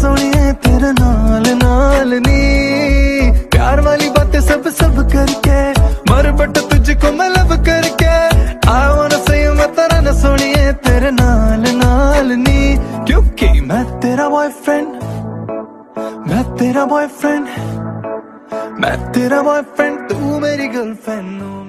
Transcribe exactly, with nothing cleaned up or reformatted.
सोनिए तेरे नाल नाल नी, प्यार वाली बातें सब सब करके मर बट तुझको मैं लब करके। I wanna say मैं तेरा न सोनिए तेरे नाल नाल नी, क्योंकि मैं तेरा बॉयफ्रेंड, मैं तेरा बॉयफ्रेंड, मैं तेरा बॉयफ्रेंड, तू मेरी गर्लफ्रेंड।